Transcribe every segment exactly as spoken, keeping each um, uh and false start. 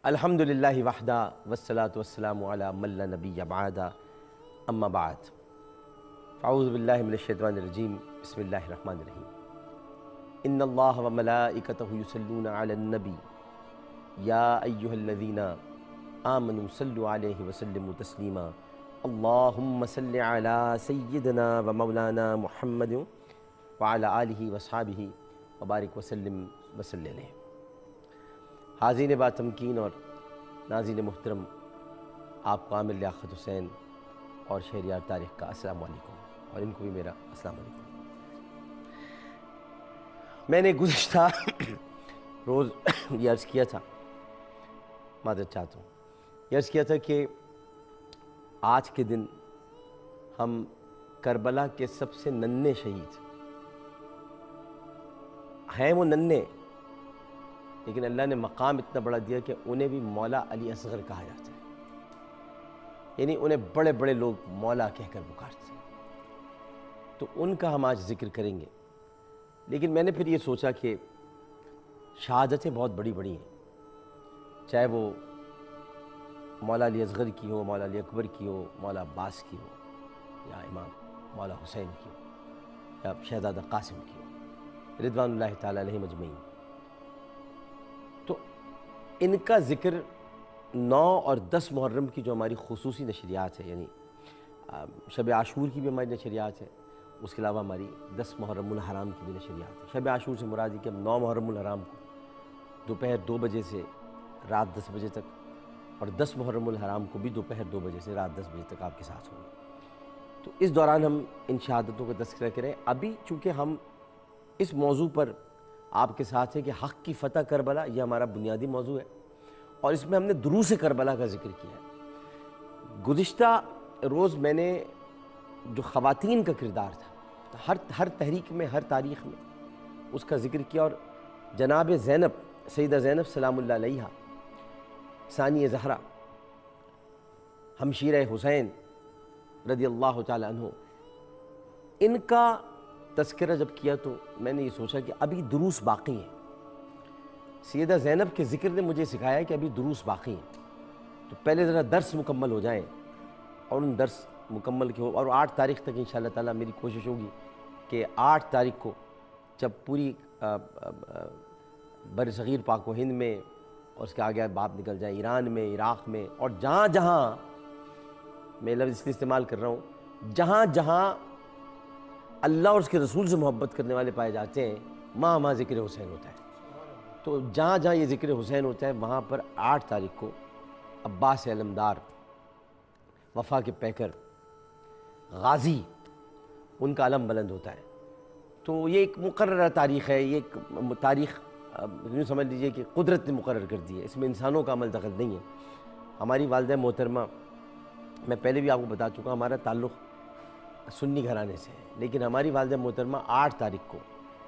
الحمد للہ وحدہ والصلاة والسلام علی من لا نبی بعدہ اما بعد اعوذ باللہ من الشیطان الرجیم بسم اللہ الرحمن الرحیم ان اللہ وملائکتہ یصلون علی النبی یا ایہا الذین آمنوا صلوا علیہ وسلموا تسلیما اللہم صل علی سیدنا ومولانا محمد وعلی آلہ واصحابہ وبارک وسلم وصلی علیہ۔ حاضرین با تمکین اور ناظرین محترم، آپ کو عامر لیاقت حسین اور شہریار طارق کا السلام علیکم، اور ان کو بھی میرا السلام علیکم۔ میں نے گزشتہ روز یہ عرض کیا تھا، معذرت چاہتا ہوں، یہ عرض کیا تھا کہ آج کے دن ہم کربلا کے سب سے ننھے شہید ہیں، وہ ننھے لیکن اللہ نے مقام اتنا بڑا دیا کہ انہیں بھی مولا علی اصغر کہا جاتا ہے، یعنی انہیں بڑے بڑے لوگ مولا کہہ کر پکارتے ہیں، تو ان کا ہم آج ذکر کریں گے۔ لیکن میں نے پھر یہ سوچا کہ شہادتیں بہت بڑی بڑی ہیں، چاہے وہ مولا علی اصغر کی ہو، مولا علی اکبر کی ہو، مولا عباس کی ہو، یا امام مولا حسین کی ہو، یا شہزادہ قاسم کی ہو، رضوان اللہ تعالیٰ علیہ مجمعین۔ تو ان کا ذکر نو اور دس محرم کی جو ہماری خصوصی نشریات ہے، یعنی شب عاشور کی بھی ہماری نشریات ہے، اس کے علاوہ ہماری دس محرم الحرام کی بھی نشریات ہے۔ شب عاشور سے مراد ہے کہ ہم نو محرم الحرام کو دوپہر دو بجے سے رات دس بجے تک، اور دس محرم الحرام کو بھی دوپہر دو بجے سے رات دس بجے تک آپ کے ساتھ ہوں گے۔ تو اس دوران ہم ان شہادتوں کا تذکرہ کریں۔ ابھی چونکہ ہم اس موضوع پر آپ کے ساتھ ہے کہ حق کی فتح کربلا، یہ ہمارا بنیادی موضوع ہے، اور اس میں ہم نے دروس کربلا کا ذکر کیا ہے۔ گزشتہ روز میں نے جو خواتین کا کردار تھا، ہر ہر تحریک میں، ہر تاریخ میں اس کا ذکر کیا، اور جناب زینب، سیدہ زینب سلام اللہ علیہا، ثانی زہرا، ہمشیرہ حسین رضی اللہ تعالی عنہ، ان کا تذکرہ جب کیا تو میں نے یہ سوچا کہ ابھی دروس باقی ہیں۔ سیدہ زینب کے ذکر نے مجھے سکھایا کہ ابھی دروس باقی ہیں، تو پہلے ذرا درس مکمل ہو جائیں، اور ان درس مکمل کے ہو، اور آٹھ تاریخ تک انشاءاللہ تعالیٰ میری کوشش ہوگی کہ آٹھ تاریخ کو جب پوری بر صغیر پاک و ہند میں، اور اس کے آگے باب نکل جائیں ایران میں، عراق میں، اور جہاں جہاں، میں لفظ اس لیے استعمال کر رہا ہوں، جہاں جہاں اللہ اور اس کے رسول سے محبت کرنے والے پائے جاتے ہیں، وہاں وہاں ذکر حسین ہوتا ہے۔ تو جہاں جہاں یہ ذکر حسین ہوتا ہے، وہاں پر آٹھ تاریخ کو عباس علمدار، وفا کے پیکر، غازی، ان کا علم بلند ہوتا ہے۔ تو یہ ایک مقررہ تاریخ ہے، یہ ایک تاریخ یوں سمجھ لیجئے کہ قدرت نے مقرر کر دی ہے، اس میں انسانوں کا عمل دخل نہیں ہے۔ ہماری والدہ محترمہ، میں پہلے بھی آپ کو بتا چکا، ہمارا تعلق سنی گھرانے سے ہے، لیکن ہماری والدہ محترمہ آٹھ تاریخ کو،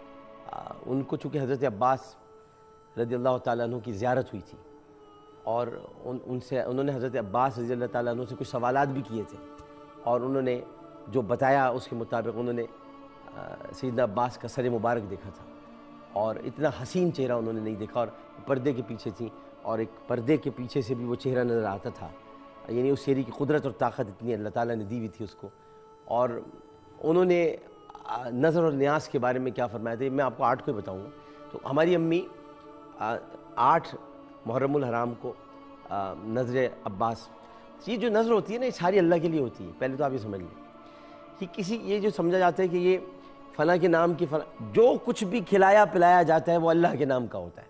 ان کو چونکہ حضرت عباس رضی اللہ تعالیٰ عنہ کی زیارت ہوئی تھی، اور ان ان سے انہوں نے حضرت عباس رضی اللہ تعالیٰ عنہ سے کچھ سوالات بھی کیے تھے، اور انہوں نے جو بتایا اس کے مطابق انہوں نے سیدنا عباس کا سر مبارک دیکھا تھا، اور اتنا حسین چہرہ انہوں نے نہیں دیکھا، اور پردے کے پیچھے تھیں، اور ایک پردے کے پیچھے سے بھی وہ چہرہ نظر آتا تھا، یعنی اس چہرے کی قدرت اور طاقت اتنی اللہ تعالیٰ نے دی ہوئی تھی اس کو۔ اور انہوں نے نظر اور نیاز کے بارے میں کیا فرمایا تھا، میں آپ کو آٹھ کو ہی بتاؤں گا۔ تو ہماری امی آٹھ محرم الحرام کو نظر عباس، یہ جو نظر ہوتی ہے نا، یہ ساری اللہ کے لیے ہوتی ہے۔ پہلے تو آپ یہ سمجھ لیں کہ کسی یہ جو سمجھا جاتا ہے کہ یہ فلاں کے نام کی فلاں، جو کچھ بھی کھلایا پلایا جاتا ہے وہ اللہ کے نام کا ہوتا ہے،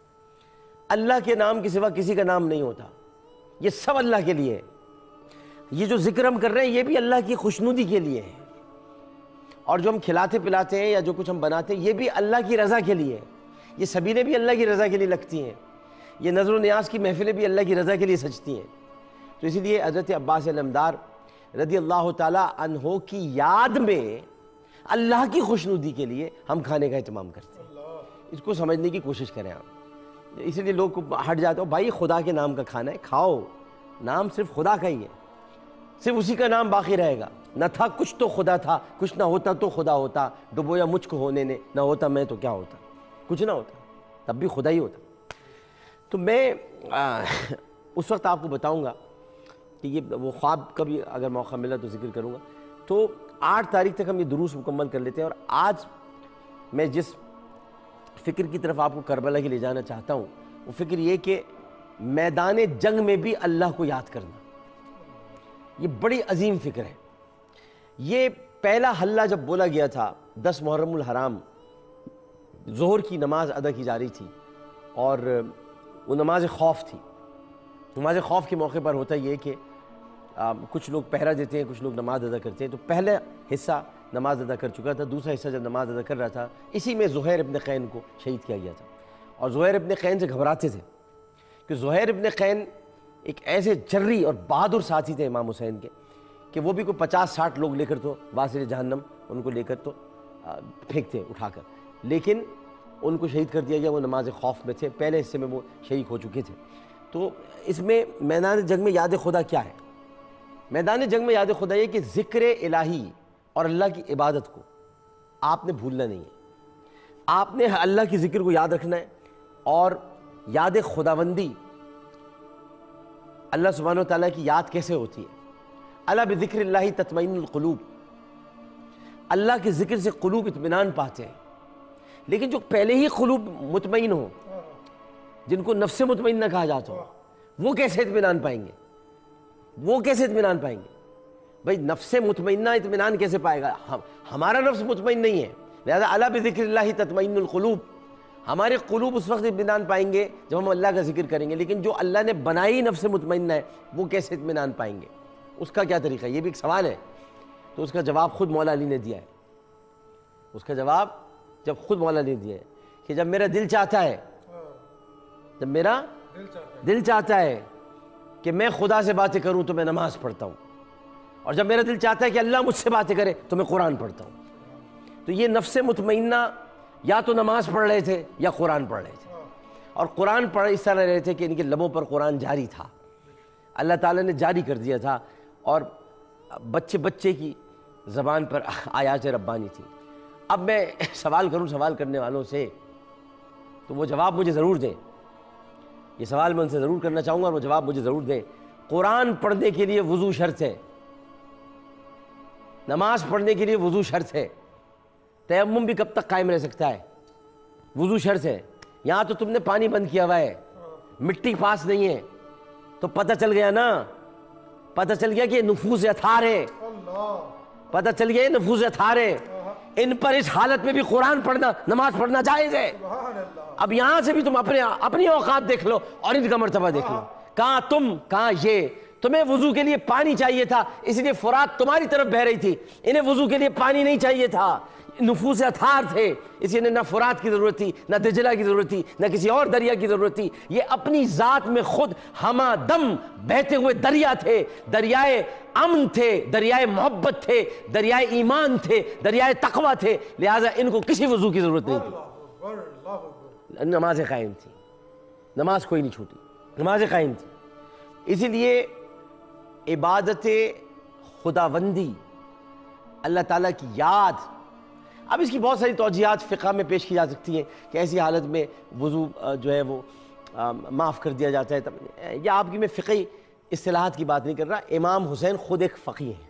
اللہ کے نام کے سوا کسی کا نام نہیں ہوتا، یہ سب اللہ کے لیے ہے۔ یہ جو ذکر ہم کر رہے ہیں یہ بھی اللہ کی خوشنودی کے لیے ہے، اور جو ہم کھلاتے پلاتے ہیں یا جو کچھ ہم بناتے ہیں یہ بھی اللہ کی رضا کے لیے ہے، یہ سبیلیں بھی اللہ کی رضا کے لیے لگتی ہیں، یہ نظر و نیاز کی محفلیں بھی اللہ کی رضا کے لیے سجتی ہیں۔ تو اسی لیے حضرت عباس علمدار رضی اللہ تعالیٰ عنہ کی یاد میں، اللہ کی خوشنودی کے لیے ہم کھانے کا اہتمام کرتے ہیں۔ اس کو سمجھنے کی کوشش کریں آپ، اسی لیے لوگ ہٹ جاتے ہو، بھائی خدا کے نام کا کھانا ہے، کھاؤ، نام صرف خدا کا ہی ہے، صرف اسی کا نام باقی رہے گا۔ نہ تھا کچھ تو خدا تھا، کچھ نہ ہوتا تو خدا ہوتا، ڈبویا مجھ کو ہونے نے، نہ ہوتا میں تو کیا ہوتا، کچھ نہ ہوتا تب بھی خدا ہی ہوتا۔ تو میں اس وقت آپ کو بتاؤں گا کہ یہ وہ خواب کا بھی اگر موقع ملا تو ذکر کروں گا. تو آٹھ تاریخ تک ہم یہ دروس مکمل کر لیتے ہیں. اور آج میں جس فکر کی طرف آپ کو کربلا کی لے جانا چاہتا ہوں وہ فکر یہ کہ میدان جنگ میں بھی اللہ کو یاد کرنا. یہ بڑی عظیم فکر ہے. یہ پہلا حلہ جب بولا گیا تھا دس محرم الحرام، ظہر کی نماز ادا کی جا رہی تھی اور وہ نماز خوف تھی. نماز خوف کے موقع پر ہوتا یہ کہ کچھ لوگ پہرا دیتے ہیں، کچھ لوگ نماز ادا کرتے ہیں. تو پہلا حصہ نماز ادا کر چکا تھا، دوسرا حصہ جب نماز ادا کر رہا تھا اسی میں زہیر ابن قین کو شہید کیا گیا تھا. اور زہیر ابن قین سے گھبراتے تھے کہ زہیر ابن قین ایک ایسے جری اور بہادر ساتھی تھے امام حسین کے کہ وہ بھی کوئی پچاس ساٹھ لوگ لے کر تو واسل جہنم ان کو لے کر تو پھینکتے اٹھا کر، لیکن ان کو شہید کر دیا گیا. وہ نماز خوف میں تھے، پہلے حصے میں وہ شہید ہو چکے تھے. تو اس میں میدان جنگ میں یاد خدا کیا ہے؟ میدان جنگ میں یاد خدا یہ کہ ذکر الہی اور اللہ کی عبادت کو آپ نے بھولنا نہیں ہے. آپ نے اللہ کی ذکر کو یاد رکھنا ہے. اور یاد خداوندی، اللہ سبحانہ و تعالیٰ کی یاد کیسے ہوتی ہے؟ الا بذکر اللہ تطمئن القلوب. اللہ کے ذکر سے قلوب اطمینان پاتے ہیں. لیکن جو پہلے ہی قلوب مطمئن ہو، جن کو نفس مطمئنہ کہا جاتا ہو، وہ کیسے اطمینان پائیں گے؟ وہ کیسے اطمینان پائیں گے؟ بھائی نفس مطمئنہ اطمینان کیسے پائے گا؟ ہم ہمارا نفس مطمئن نہیں ہے، لہذا الا بذکر اللہ تطمئن القلوب. ہمارے قلوب اس وقت اطمینان پائیں گے جب ہم اللہ کا ذکر کریں گے. لیکن جو اللہ نے بنائی نفس مطمئنہ ہے وہ کیسے اطمینان پائیں گے؟ اس کا کیا طریقہ ہے؟ یہ بھی ایک سوال ہے. تو اس کا جواب خود مولا علی نے دیا ہے. اس کا جواب جب خود مولا علی نے دیا ہے کہ جب میرا دل چاہتا ہے جب میرا دل چاہتا ہے کہ میں خدا سے باتیں کروں تو میں نماز پڑھتا ہوں، اور جب میرا دل چاہتا ہے کہ اللہ مجھ سے باتیں کرے تو میں قرآن پڑھتا ہوں. تو یہ نفس مطمئنہ یا تو نماز پڑھ رہے تھے یا قرآن پڑھ رہے تھے. اور قرآن پڑھ اس طرح رہے تھے کہ ان کے لبوں پر قرآن جاری تھا، اللہ تعالیٰ نے جاری کر دیا تھا، اور بچے بچے کی زبان پر آیات ربانی تھی. اب میں سوال کروں سوال کرنے والوں سے تو وہ جواب مجھے ضرور دیں. یہ سوال میں ان سے ضرور کرنا چاہوں گا اور وہ جواب مجھے ضرور دیں. قرآن پڑھنے کے لیے وضو شرط ہے، نماز پڑھنے کے لیے وضو شرط ہے، تیمم بھی کب تک قائم رہ سکتا ہے؟ وضو شرط ہے. یہاں تو تم نے پانی بند کیا ہوا ہے، مٹی پاس نہیں ہے، تو پتہ چل گیا نا، پتہ چل گیا کہ یہ نفوذ اطہار ہے، پتہ چل گیا یہ نفوذ اطہار ہے. ان پر اس حالت میں بھی قرآن پڑھنا، نماز پڑھنا جائز ہے. اب یہاں سے بھی تم اپنے اپنی اوقات دیکھ لو اور ان کا مرتبہ دیکھ لو. کہاں تم، کہاں یہ. تمہیں وضو کے لیے پانی چاہیے تھا اس لیے فرات تمہاری طرف بہ رہی تھی، انہیں وضو کے لیے پانی نہیں چاہیے تھا، نفوس اطہار تھے، اس لیے نہ فرات کی ضرورت تھی، نہ دجلہ کی ضرورت تھی، نہ کسی اور دریا کی ضرورت تھی. یہ اپنی ذات میں خود ہما دم بہتے ہوئے دریا تھے، دریائے امن تھے، دریائے محبت تھے، دریائے ایمان تھے، دریائے تقوی تھے. لہٰذا ان کو کسی وضو کی ضرورت نہیں تھی. نمازیں قائم تھی، نماز کوئی نہیں چھوٹی، نمازیں قائم تھی. اسی لیے عبادت خداوندی، اللہ تعالیٰ کی یاد. اب اس کی بہت ساری توجیہات فقہ میں پیش کی جا سکتی ہیں کہ ایسی حالت میں وضو جو ہے وہ معاف کر دیا جاتا ہے. یا آپ کی میں فقہی اصطلاحات کی بات نہیں کر رہا. امام حسین خود ایک فقیہ ہیں،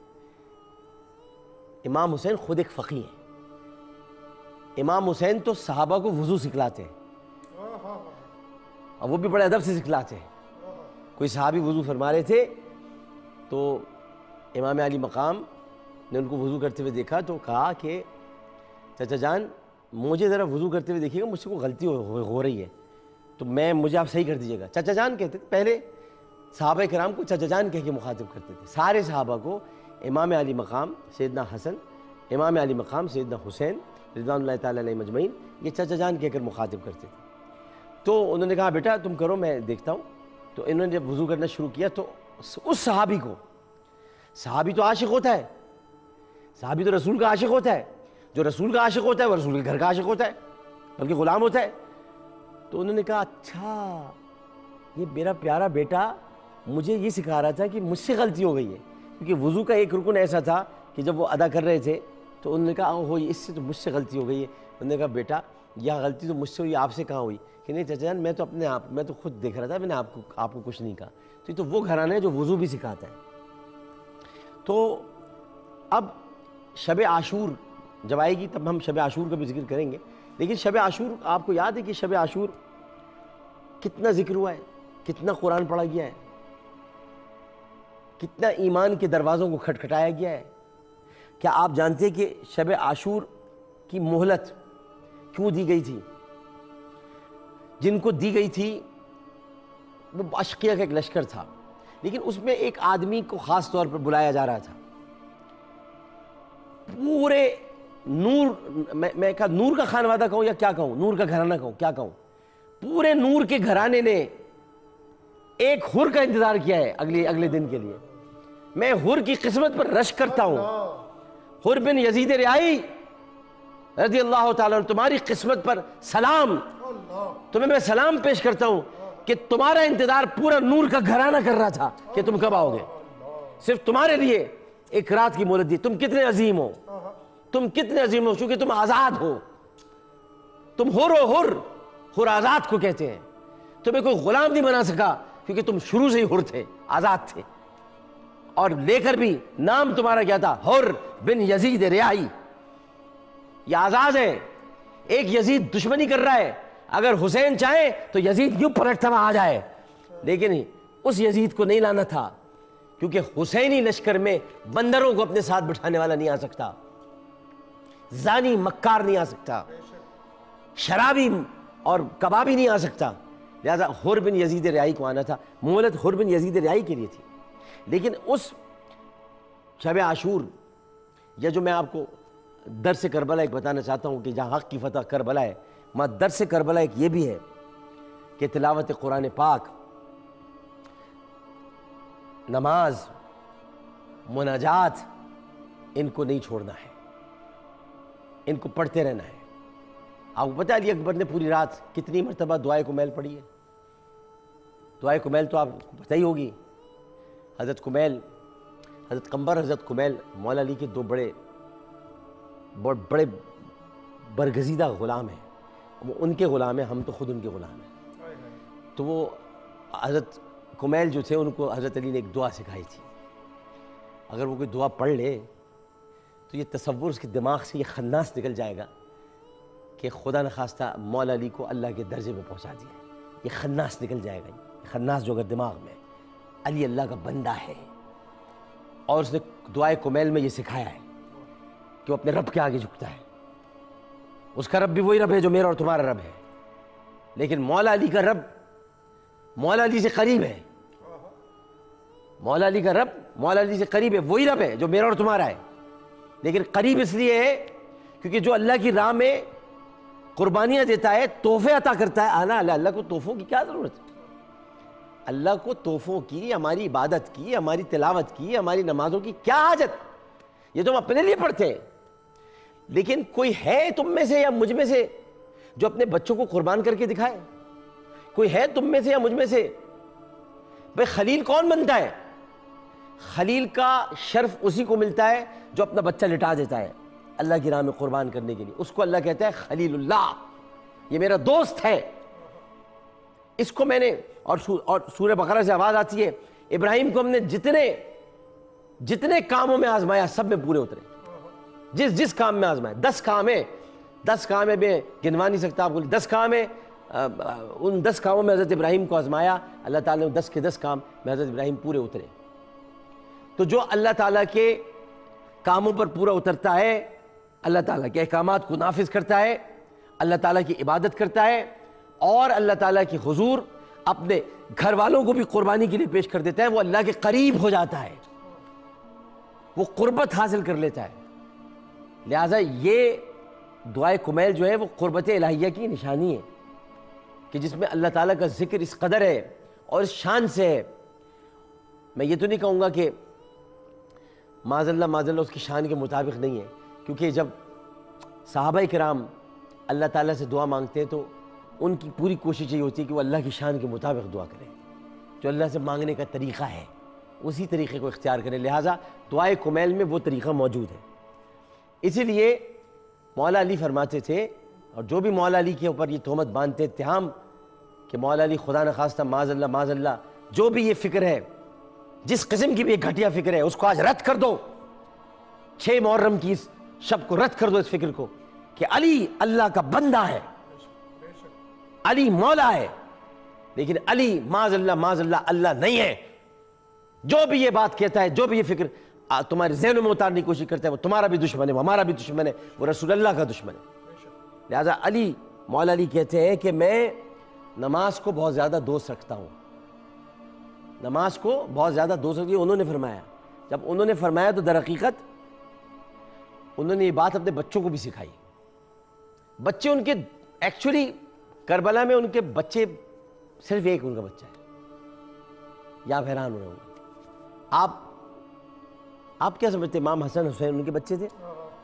امام حسین خود ایک فقیہ ہیں. امام حسین تو صحابہ کو وضو سکھلاتے ہیں اور وہ بھی بڑے ادب سے سکھلاتے ہیں. کوئی صحابی وضو فرما رہے تھے تو امام علی مقام نے ان کو وضو کرتے ہوئے دیکھا تو کہا کہ چچا جان مجھے ذرا وضو کرتے ہوئے دیکھیے گا، مجھ سے کوئی غلطی ہو, ہو رہی ہے تو میں مجھے آپ صحیح کر دیجیے گا. چچا جان کہتے تھے. پہلے صحابہ کرام کو چچا جان کہہ کے مخاطب کرتے تھے. سارے صحابہ کو امام علی مقام سیدنا حسن، امام علی مقام سیدنا حسین رضوان اللہ تعالیٰ علیہ مجمعین یہ چچا جان کہہ کر مخاطب کرتے تھے. تو انہوں نے کہا بیٹا تم کرو میں دیکھتا ہوں. تو انہوں نے جب وضو کرنا شروع کیا تو اس صحابی کو، صحابی تو عاشق ہوتا ہے، صحابی تو رسول کا عاشق ہوتا ہے، جو رسول کا عاشق ہوتا ہے وہ رسول کے گھر کا عاشق ہوتا ہے، بلکہ غلام ہوتا ہے. تو انہوں نے کہا اچھا یہ میرا پیارا بیٹا مجھے یہ سکھا رہا تھا کہ مجھ سے غلطی ہو گئی ہے. کیونکہ وضو کا ایک رکن ایسا تھا کہ جب وہ ادا کر رہے تھے تو انہوں نے کہا اوہ اس سے تو مجھ سے غلطی ہو گئی ہے. انہوں نے کہا بیٹا یا غلطی تو مجھ سے ہوئی، آپ سے کہاں ہوئی؟ کہ نہیں چچا جان میں تو اپنے آپ میں تو خود دیکھ رہا تھا، میں نے آپ کو آپ کو کچھ نہیں کہا۔ تو یہ تو وہ گھرانہ ہے جو وضو بھی سکھاتا ہے۔ تو اب شب عاشور جب آئے گی تب ہم شب عاشور کا بھی ذکر کریں گے، لیکن شب عاشور آپ کو یاد ہے کہ شب عاشور کتنا ذکر ہوا ہے، کتنا قرآن پڑھا گیا ہے، کتنا ایمان کے دروازوں کو کھٹکھٹایا گیا ہے۔ کیا آپ جانتے ہیں کہ شب عاشور کی مہلت کیوں دی گئی تھی؟ جن کو دی گئی تھی وہ اشقیہ کا ایک لشکر تھا، لیکن اس میں ایک آدمی کو خاص طور پر بلایا جا رہا تھا۔ پورے نور میں میں کہا نور کا خانوادہ کہوں یا کیا کہوں، نور کا گھرانہ کہوں، کیا کہوں، پورے نور کے گھرانے نے ایک حر کا انتظار کیا ہے اگلے اگلے دن کے لیے۔ میں حر کی قسمت پر رشک کرتا ہوں، حر بن یزید ریائی رضی اللہ تعالیٰ عنہ، تمہاری قسمت پر سلام، تمہیں میں سلام پیش کرتا ہوں کہ تمہارا انتظار پورا نور کا گھرانہ کر رہا تھا کہ تم کب آؤ گے، صرف تمہارے لیے ایک رات کی مہلت دی۔ تم کتنے عظیم ہو، تم کتنے عظیم ہو، چونکہ تم آزاد ہو، تم حر ہو، حر حر آزاد کو کہتے ہیں۔ تمہیں کوئی غلام نہیں بنا سکا کیونکہ تم شروع سے ہی حر تھے، آزاد تھے، اور لے کر بھی نام تمہارا کیا تھا؟ حر بن یزید ریائی۔ یہ آزاد ہے۔ ایک یزید دشمنی کر رہا ہے، اگر حسین چاہے تو یزید یوں پلٹتا ہوا آ جائے، لیکن اس یزید کو نہیں لانا تھا کیونکہ حسینی لشکر میں بندروں کو اپنے ساتھ بٹھانے والا نہیں آ سکتا، زانی مکار نہیں آ سکتا، شرابی اور کبابی نہیں آ سکتا، لہذا حر بن یزید ریائی کو آنا تھا۔ مہلت حر بن یزید ریائی کے لیے تھی۔ لیکن اس شب عاشور، یا جو میں آپ کو درس کربلا ایک بتانا چاہتا ہوں کہ جہاں حق کی فتح کربلا ہے، ماں درس کربلا ایک یہ بھی ہے کہ تلاوت قرآن پاک، نماز، مناجات، ان کو نہیں چھوڑنا ہے، ان کو پڑھتے رہنا ہے۔ آپ کو پتہ ہے علی اکبر نے پوری رات کتنی مرتبہ دعائے کمیل پڑھی ہے؟ دعائے کمیل تو آپ کو پتہ ہی ہوگی۔ حضرت کمیل، حضرت قمبر، حضرت کمیل مولا علی کے دو بڑے بہت بڑے برگزیدہ غلام ہیں، وہ ان کے غلام ہیں، ہم تو خود ان کے غلام ہیں۔ تو وہ حضرت کمیل جو تھے ان کو حضرت علی نے ایک دعا سکھائی تھی، اگر وہ کوئی دعا پڑھ لے تو یہ تصور اس کے دماغ سے یہ خناس نکل جائے گا کہ خدا نخواستہ مولا علی کو اللہ کے درجے میں پہنچا دیا۔ یہ خناس نکل جائے گا، یہ خناس جو اگر دماغ میں، علی اللہ کا بندہ ہے، اور اس نے دعائے کمیل میں یہ سکھایا ہے کہ وہ اپنے رب کے آگے جھکتا ہے۔ اس کا رب بھی وہی رب ہے جو میرا اور تمہارا رب ہے، لیکن مولا علی کا رب مولا علی سے قریب ہے۔ مولا علی کا رب مولا علی سے قریب ہے، وہی رب ہے جو میرا اور تمہارا ہے، لیکن قریب اس لیے ہے کیونکہ جو اللہ کی راہ میں قربانیاں دیتا ہے، تحفے عطا کرتا ہے، آنا اللہ اللہ کو تحفوں کی کیا ضرورت ہے؟ اللہ کو تحفوں کی، ہماری عبادت کی، ہماری تلاوت کی، ہماری نمازوں کی کیا حاجت؟ یہ تو ہم اپنے لیے پڑھتے ہیں۔ لیکن کوئی ہے تم میں سے یا مجھ میں سے جو اپنے بچوں کو قربان کر کے دکھائے؟ کوئی ہے تم میں سے یا مجھ میں سے؟ بھئی خلیل کون بنتا ہے؟ خلیل کا شرف اسی کو ملتا ہے جو اپنا بچہ لٹا دیتا ہے اللہ کی راہ میں قربان کرنے کے لیے، اس کو اللہ کہتا ہے خلیل اللہ، یہ میرا دوست ہے۔ اس کو میں نے اور اور سورہ بقرہ سے آواز آتی ہے، ابراہیم کو ہم نے جتنے جتنے کاموں میں آزمایا سب میں پورے اترے، جس جس کام میں آزمایا، دس کام ہے، دس کام ہے، میں گنوا نہیں سکتا آپ کو، دس کام ہے، ان دس کاموں میں حضرت ابراہیم کو آزمایا اللہ تعالیٰ نے، دس کے دس کام میں حضرت ابراہیم پورے اترے۔ تو جو اللہ تعالیٰ کے کاموں پر پورا اترتا ہے، اللہ تعالیٰ کے احکامات کو نافذ کرتا ہے، اللہ تعالیٰ کی عبادت کرتا ہے، اور اللہ تعالیٰ کی حضور اپنے گھر والوں کو بھی قربانی کے لیے پیش کر دیتا ہے، وہ اللہ کے قریب ہو جاتا ہے، وہ قربت حاصل کر لیتا ہے۔ لہٰذا یہ دعائے کمیل جو ہے وہ قربت الہیہ کی نشانی ہے کہ جس میں اللہ تعالیٰ کا ذکر اس قدر ہے اور اس شان سے ہے۔ میں یہ تو نہیں کہوں گا کہ معاذ اللہ معاذ اللہ اس کی شان کے مطابق نہیں ہے، کیونکہ جب صحابہ کرام اللہ تعالیٰ سے دعا مانگتے ہیں تو ان کی پوری کوشش یہ ہوتی ہے کہ وہ اللہ کی شان کے مطابق دعا کریں، جو اللہ سے مانگنے کا طریقہ ہے اسی طریقے کو اختیار کریں۔ لہٰذا دعائے کمیل میں وہ طریقہ موجود ہے۔ اسی لیے مولا علی فرماتے تھے اور جو بھی مولا علی کے اوپر یہ تہمت باندھتے اتہام کہ مولا علی خدا نخواستہ معاذ اللہ معاذ اللہ، جو بھی یہ فکر ہے، جس قسم کی بھی ایک گھٹیا فکر ہے، اس کو آج رد کر دو. چھ محرم کی اس شب کو رد کر دو اس فکر کو کہ علی اللہ کا بندہ ہے، علی مولا ہے، لیکن علی معاذ اللہ معاذ اللہ اللہ نہیں ہے. جو بھی یہ بات کہتا ہے، جو بھی یہ فکر تمہارے ذہنوں میں اتارنے کی کوشش کرتا ہے، وہ تمہارا بھی دشمن ہے، وہ ہمارا بھی دشمن ہے، وہ رسول اللہ کا دشمن ہے. لہٰذا علی مولا علی کہتے ہیں کہ میں نماز کو بہت زیادہ دوست رکھتا ہوں، نماز کو بہت زیادہ دوست رکھتی. انہوں نے فرمایا، جب انہوں نے فرمایا تو در حقیقت انہوں نے یہ بات اپنے بچوں کو بھی سکھائی. بچے ان کے ایکچولی کربلا میں ان کے بچے صرف ایک ان کا بچہ ہے. یا آپ حیران ہو رہے ہوں گے، آپ آپ کیا سمجھتے امام حسن حسین ان کے بچے تھے؟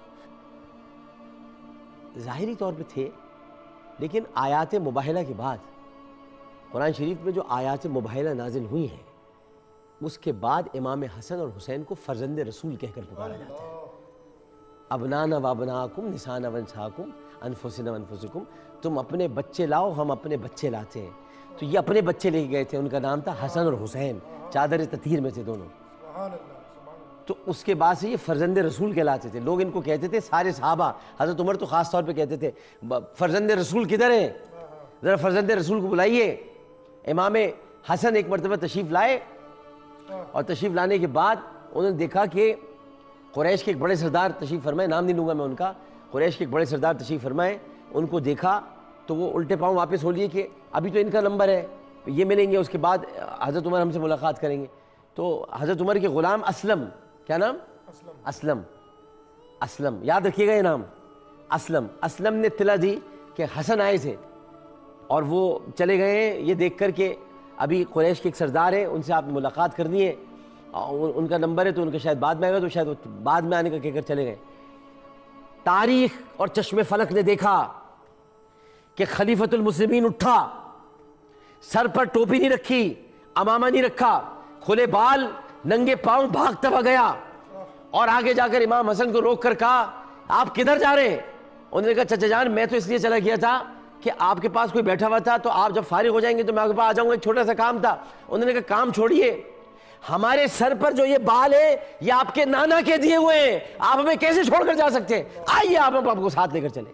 ظاہری طور پہ تھے، لیکن آیات مباہلہ کے بعد قرآن شریف میں جو آیات مباہلہ نازل ہوئی ہیں، اس کے بعد امام حسن اور حسین کو فرزند رسول کہہ کر پکارا جاتا ہے. ابنانا و ابناکم نسانا و نساکم انفسنا و انفسکم، تم اپنے بچے لاؤ ہم اپنے بچے لاتے ہیں. تو یہ اپنے بچے لے کے گئے تھے، ان کا نام تھا حسن اور حسین، چادر تطہیر میں تھے دونوں. تو اس کے بعد سے یہ فرزند رسول کہلاتے تھے. لوگ ان کو کہتے تھے، سارے صحابہ، حضرت عمر تو خاص طور پہ کہتے تھے فرزند رسول کدھر ہے، ذرا فرزند رسول کو بلائیے. امام حسن ایک مرتبہ تشریف لائے اور تشریف لانے کے بعد انہوں نے دیکھا کہ قریش کے ایک بڑے سردار تشریف فرمائے، نام نہیں لوں گا میں ان کا، قریش کے ایک بڑے سردار تشریف فرمائے. ان کو دیکھا تو وہ الٹے پاؤں واپس ہو لیے کہ ابھی تو ان کا نمبر ہے، یہ ملیں گے، اس کے بعد حضرت عمر ہم سے ملاقات کریں گے. تو حضرت عمر کے غلام اسلم، کیا نام؟ اسلم. اسلم یاد رکھیے گا یہ نام، اسلم. اسلم نے اطلاع دی کہ حسن آئے تھے اور وہ چلے گئے ہیں یہ دیکھ کر کہ ابھی قریش کے ایک سردار ہیں، ان سے آپ نے ملاقات کرنی ہے، ان کا نمبر ہے تو ان کا شاید بعد میں آئے گا، تو شاید وہ بعد میں آنے کا کہہ کر چلے گئے. تاریخ اور چشم فلک نے دیکھا کہ خلیفۃ المسلمین اٹھا، سر پر ٹوپی نہیں رکھی، امامہ نہیں رکھا، کھلے بال ننگے پاؤں بھاگتا ہوا گیا اور آگے جا کر امام حسن کو روک کر کہا آپ کدھر جا رہے ہیں؟ انہوں نے کہا چچا جان میں تو اس لیے چلا گیا تھا کہ آپ کے پاس کوئی بیٹھا ہوا تھا، تو آپ جب فارغ ہو جائیں گے تو میں آپ کے پاس آ جاؤں گا، ایک چھوٹا سا کام تھا. انہوں نے کہا کام چھوڑیے، ہمارے سر پر جو یہ بال ہے یہ آپ کے نانا کے دیے ہوئے ہیں، آپ ہمیں کیسے چھوڑ کر جا سکتے ہیں؟ آئیے آپ ہم آپ کو ساتھ لے کر چلیں.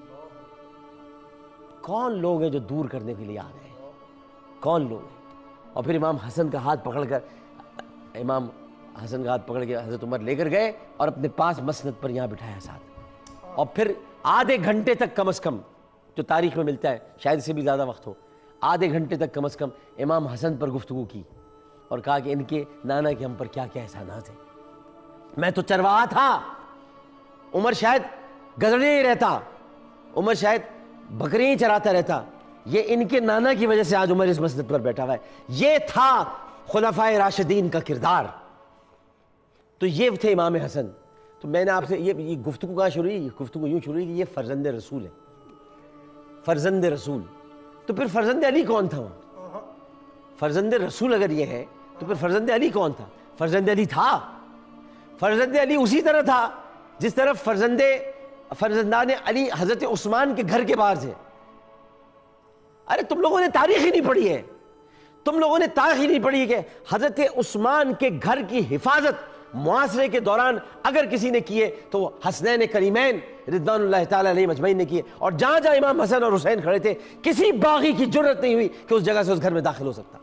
کون لوگ ہیں جو دور کرنے کے لیے آ رہے ہیں؟ کون لوگ ہیں؟ اور پھر امام حسن کا ہاتھ پکڑ کر امام حسن کا ہاتھ پکڑ کے حضرت عمر لے کر گئے اور اپنے پاس مسند پر یہاں بٹھایا ساتھ. اور پھر آدھے گھنٹے تک کم از کم، جو تاریخ میں ملتا ہے شاید اس سے بھی زیادہ وقت ہو، آدھے گھنٹے تک کم از کم امام حسن پر گفتگو کی اور کہا کہ ان کے نانا کے ہم پر کیا کیا احسانات ہیں. میں تو چرواہا تھا، عمر شاید گزرے ہی رہتا، عمر شاید بکریاں چراتا رہتا، یہ ان کے نانا کی وجہ سے آج عمر اس مسجد پر بیٹھا ہوا ہے. یہ تھا خلفائے راشدین کا کردار. تو یہ تھے امام حسن. تو میں نے آپ سے یہ یہ گفتگو کہاں شروع ہوئی؟ گفتگو یوں شروع ہوئی کہ یہ فرزند رسول ہے، فرزند رسول. تو پھر فرزند علی کون تھا وہاں؟ فرزند رسول اگر یہ ہے تو پھر فرزند علی کون تھا؟ فرزند علی تھا، فرزند علی اسی طرح تھا جس طرح فرزند فرزندان علی حضرت عثمان کے گھر کے باہر تھے. ارے تم لوگوں نے تاریخ ہی نہیں پڑھی ہے، تم لوگوں نے تاریخ ہی نہیں پڑھی کہ حضرت عثمان کے گھر کی حفاظت معاشرے کے دوران اگر کسی نے کیے تو وہ حسنین کریمین رضوان اللہ تعالی علیہ مجمعین نے کیے. اور جہاں جہاں امام حسن اور حسین کھڑے تھے کسی باغی کی جرت نہیں ہوئی کہ اس جگہ سے اس گھر میں داخل ہو سکتا.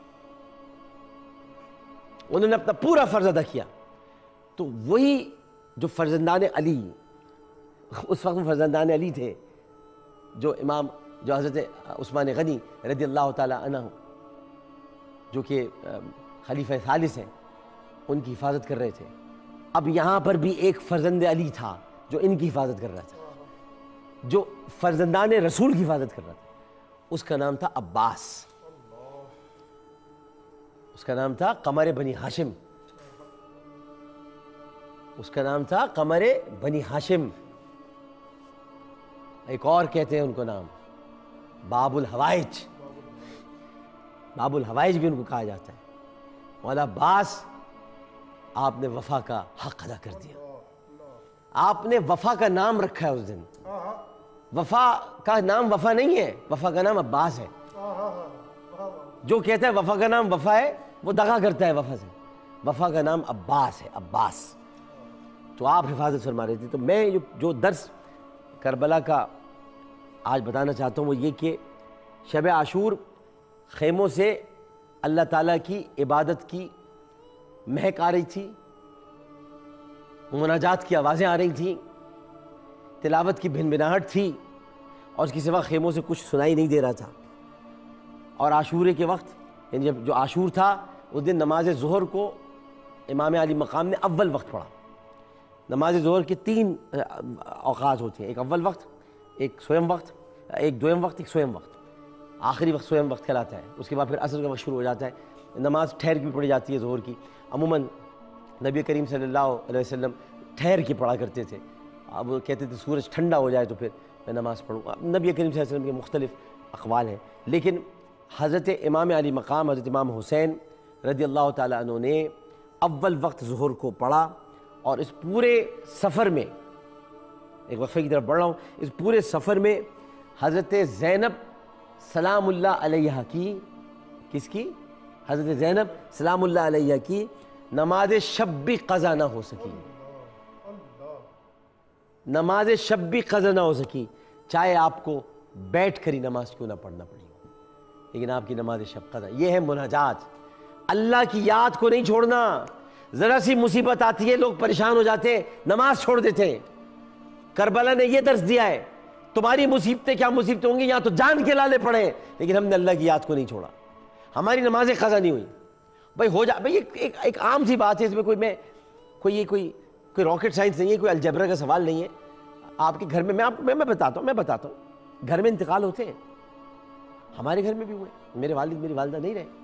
انہوں نے اپنا پورا فرض ادا کیا. تو وہی جو فرزندان علی، اس وقت فرزندان علی تھے، جو امام جو حضرت عثمان غنی رضی اللہ تعالی عنہ جو کہ خلیفہ ثالث ہیں، ان کی حفاظت کر رہے تھے. اب یہاں پر بھی ایک فرزند علی تھا جو ان کی حفاظت کر رہا تھا، جو فرزندان رسول کی حفاظت کر رہا تھا. اس کا نام تھا عباس، اس کا نام تھا قمر بنی ہاشم، اس کا نام تھا قمر بنی ہاشم. ایک اور کہتے ہیں ان کو نام باب الحوائج، باب الحوائج بھی ان کو کہا جاتا ہے. مولا عباس آپ نے وفا کا حق ادا کر دیا، آپ نے وفا کا نام رکھا ہے اس دن، وفا کا نام وفا نہیں ہے، وفا کا نام عباس ہے۔ جو کہتا ہے وفا کا نام وفا ہے وہ دغا کرتا ہے وفا سے۔ وفا کا نام عباس ہے، عباس۔ تو آپ حفاظت فرما رہے تھے۔ تو میں جو درس کربلا کا آج بتانا چاہتا ہوں وہ یہ کہ شب عاشور خیموں سے اللہ تعالیٰ کی عبادت کی مہک آ رہی تھی، مناجات کی آوازیں آ رہی تھیں، تلاوت کی بھن بھناہٹ تھی، اور اس کے سوا خیموں سے کچھ سنائی نہیں دے رہا تھا۔ اور عاشورے کے وقت یعنی جب جو عاشور تھا اس دن نماز ظہر کو امام علی مقام نے اول وقت پڑھا۔ نماز ظہر کے تین اوقات ہوتے ہیں، ایک اول وقت، ایک سویم وقت، ایک دویم وقت، ایک سویم وقت۔ آخری وقت سویم وقت کہلاتا ہے، اس کے بعد پھر عصر کا وقت شروع ہو جاتا ہے۔ نماز ٹھہر کے بھی پڑھی جاتی ہے ظہر کی، عموماً نبی کریم صلی اللہ علیہ وسلم ٹھہر کے پڑھا کرتے تھے۔ اب وہ کہتے تھے سورج ٹھنڈا ہو جائے تو پھر میں نماز پڑھوں گا۔ نبی کریم صلی اللہ علیہ وسلم کے مختلف اقوال ہیں، لیکن حضرت امام علی مقام حضرت امام حسین رضی اللہ تعالیٰ عنہ نے اول وقت ظہر کو پڑھا، اور اس پورے سفر میں، ایک وقفے کی طرف بڑھ رہا ہوں، اس پورے سفر میں حضرت زینب سلام اللہ علیہ کی، کس کی؟ حضرت زینب سلام اللہ علیہ کی نماز شب بھی قضا نہ ہو سکی، نماز شب بھی قضا نہ ہو سکی، چاہے آپ کو بیٹھ کر ہی نماز کیوں نہ پڑھنا پڑی ہو، لیکن آپ کی نماز شب قضا۔ یہ ہے مناجات، اللہ کی یاد کو نہیں چھوڑنا۔ ذرا سی مصیبت آتی ہے لوگ پریشان ہو جاتے ہیں، نماز چھوڑ دیتے ہیں۔ کربلا نے یہ درس دیا ہے، تمہاری مصیبتیں کیا مصیبتیں ہوں گی، یہاں تو جان کے لالے پڑے، لیکن ہم نے اللہ کی یاد کو نہیں چھوڑا، ہماری نمازیں قضا نہیں ہوئی۔ بھائی ہو جا بھائی ایک ایک عام سی بات ہے، اس میں کوئی میں کوئی یہ کوئی کوئی راکٹ سائنس نہیں ہے، کوئی الجبرا کا سوال نہیں ہے۔ آپ کے گھر میں میں آپ میں میں بتاتا ہوں میں بتاتا ہوں گھر میں انتقال ہوتے ہیں، ہمارے گھر میں بھی ہوئے، میرے والد میری والدہ نہیں رہے۔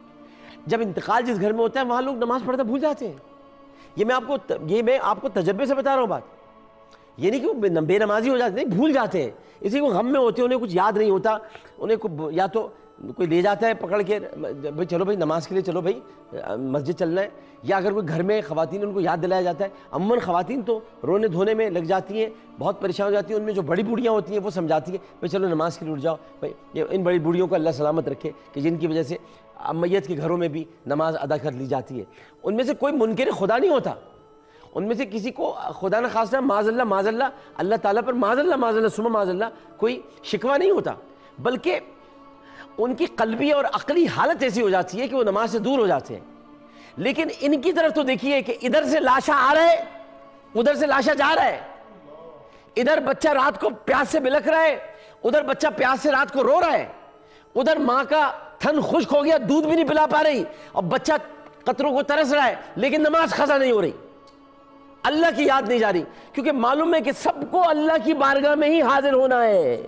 جب انتقال جس گھر میں ہوتا ہے وہاں لوگ نماز پڑھنا بھول جاتے ہیں۔ یہ میں آپ کو یہ میں آپ کو تجربے سے بتا رہا ہوں بات، یہ نہیں کہ بے نمازی ہو جاتے، نہیں، بھول جاتے ہیں۔ اسی کو غم میں ہوتے ہیں، انہیں کچھ یاد نہیں ہوتا، انہیں کو یا تو کوئی لے جاتا ہے پکڑ کے، بھائی چلو بھائی نماز کے لیے چلو بھائی مسجد چلنا ہے، یا اگر کوئی گھر میں خواتین ان کو یاد دلایا جاتا ہے۔ عموماً خواتین تو رونے دھونے میں لگ جاتی ہیں، بہت پریشان ہو جاتی ہیں، ان میں جو بڑی بوڑھیاں ہوتی ہیں وہ سمجھاتی ہیں بھائی چلو نماز کے لیے اٹھ جاؤ، بھائی یہ ان بڑی بوڑھیوں کو اللہ سلامت رکھے کہ جن کی وجہ سے میت کے گھروں میں بھی نماز ادا کر لی جاتی ہے۔ ان میں سے کوئی منکر خدا نہیں ہوتا، ان میں سے کسی کو خدا نہ خواستہ معاذ اللہ معاذ اللہ اللہ تعالیٰ پر معاذ اللہ معاذ اللہ ثم معاذ اللہ کوئی شکوہ نہیں ہوتا، بلکہ ان کی قلبی اور عقلی حالت ایسی ہو جاتی ہے کہ وہ نماز سے دور ہو جاتے ہیں۔ لیکن ان کی طرف تو دیکھیے کہ ادھر سے لاشا آ رہا ہے، ادھر سے لاشا جا رہا ہے، ادھر بچہ رات کو پیاس سے بلک رہا ہے، ادھر بچہ پیاس سے رات کو رو رہا ہے، ادھر ماں کا تھن خشک ہو گیا، دودھ بھی نہیں پلا پا رہی، اور بچہ قطروں کو ترس رہا ہے، لیکن نماز قضا نہیں ہو رہی، اللہ کی یاد نہیں جا رہی، کیونکہ معلوم ہے کہ سب کو اللہ کی بارگاہ میں ہی حاضر ہونا ہے،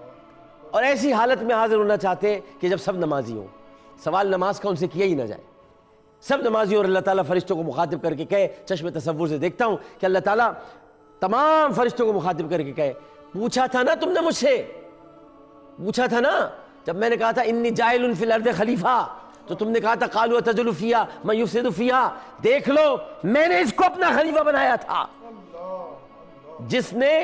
اور ایسی حالت میں حاضر ہونا چاہتے ہیں کہ جب سب نمازی ہوں۔ سوال نماز کا ان سے کیا ہی نہ جائے، سب نمازی، اور اللہ تعالیٰ فرشتوں کو مخاطب کر کے کہے، چشم تصور سے دیکھتا ہوں کہ اللہ تعالیٰ تمام فرشتوں کو مخاطب کر کے کہے، پوچھا تھا نا تم نے مجھ سے، پوچھا تھا نا جب میں نے کہا تھا انی جاعل فی الارض خلیفہ، تو تم نے کہا تھا قالوا اتجعل فیہا من یفسد فیہا، دیکھ لو میں نے اس کو اپنا خلیفہ بنایا تھا، جس نے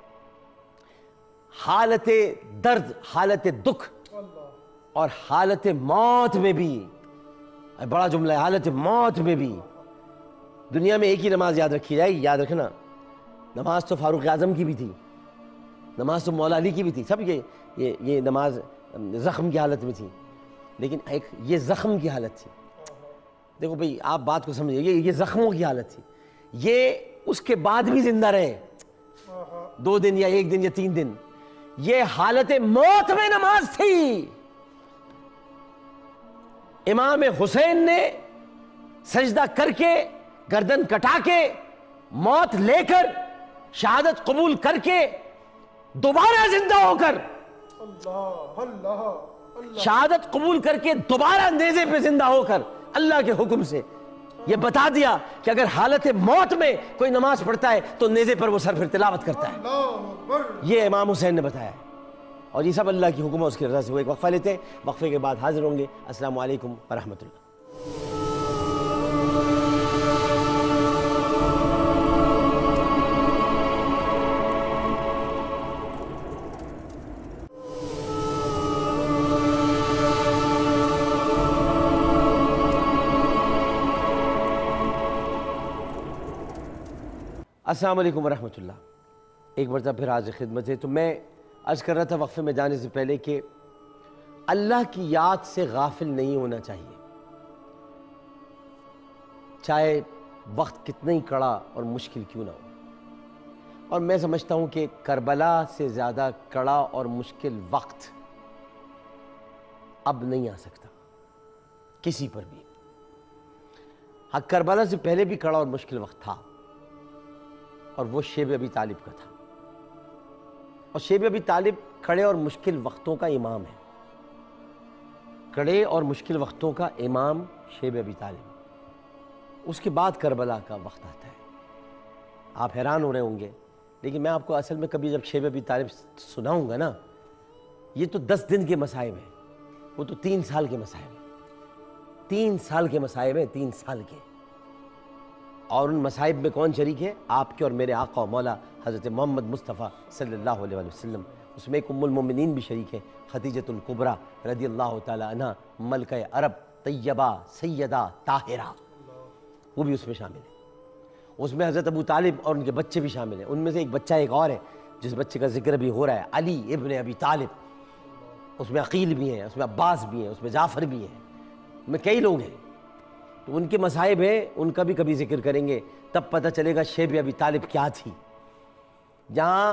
حالت درد، حالت دکھ اور حالت موت میں بھی، بڑا جملہ ہے، حالت موت میں بھی دنیا میں ایک ہی نماز یاد رکھی جائے گی، یاد رکھنا، نماز تو فاروق اعظم کی بھی تھی، نماز تو مولا علی کی بھی تھی، سب یہ یہ یہ نماز زخم کی حالت میں تھی، لیکن ایک یہ زخم کی حالت تھی۔ دیکھو بھئی آپ بات کو سمجھے، یہ یہ زخموں کی حالت تھی، یہ اس کے بعد بھی زندہ رہے دو دن یا ایک دن یا تین دن، یہ حالت موت میں نماز تھی۔ امام حسین نے سجدہ کر کے، گردن کٹا کے، موت لے کر، شہادت قبول کر کے، دوبارہ زندہ ہو کر، شہادت قبول کر کے دوبارہ نیزے پہ زندہ ہو کر اللہ کے حکم سے یہ بتا دیا کہ اگر حالت موت میں کوئی نماز پڑھتا ہے تو نیزے پر وہ سر پھر تلاوت کرتا ہے، یہ امام حسین نے بتایا ہے، اور یہ سب اللہ کی حکم ہے، اس کی رضا سے۔ وہ ایک وقفہ لیتے ہیں، وقفے کے بعد حاضر ہوں گے۔ السلام علیکم ورحمۃ اللہ۔ السلام علیکم ورحمۃ اللہ. ایک مرتبہ پھر حاضر خدمت ہے. تو میں عرض کر رہا تھا وقفے میں جانے سے پہلے کہ اللہ کی یاد سے غافل نہیں ہونا چاہیے، چاہے وقت کتنا ہی کڑا اور مشکل کیوں نہ ہو. اور میں سمجھتا ہوں کہ کربلا سے زیادہ کڑا اور مشکل وقت اب نہیں آ سکتا کسی پر بھی. ہاں، کربلا سے پہلے بھی کڑا اور مشکل وقت تھا، اور وہ شیب ابی طالب کا تھا. اور شیب ابی طالب کڑے اور مشکل وقتوں کا امام ہے. کڑے اور مشکل وقتوں کا امام شیب ابی طالب. اس کے بعد کربلا کا وقت آتا ہے. آپ حیران ہو رہے ہوں گے، لیکن میں آپ کو اصل میں کبھی جب شیب ابی طالب سناؤں گا نا، یہ تو دس دن کے مصائب ہیں، وہ تو تین سال کے مصائب ہیں. تین سال کے مصائب ہیں، تین سال کے. اور ان مصائب میں کون شریک ہے؟ آپ کے اور میرے آقا و مولا حضرت محمد مصطفیٰ صلی اللہ علیہ وآلہ وسلم. اس میں ایک ام المومنین بھی شریک ہے، خدیجۃ الکبریٰ رضی اللہ تعالی عنہ، ملکہ عرب طیبہ سیدہ طاہرہ، وہ بھی اس میں شامل ہے. اس میں حضرت ابو طالب اور ان کے بچے بھی شامل ہیں. ان میں سے ایک بچہ ایک اور ہے جس بچے کا ذکر بھی ہو رہا ہے، علی ابن ابی طالب. اس میں عقیل بھی ہیں، اس میں عباس بھی ہیں، اس میں جعفر بھی ہیں، ان میں کئی لوگ ہیں. تو ان کے مصائب ہیں، ان کا بھی کبھی ذکر کریں گے، تب پتہ چلے گا شیب ابی طالب کیا تھی. جہاں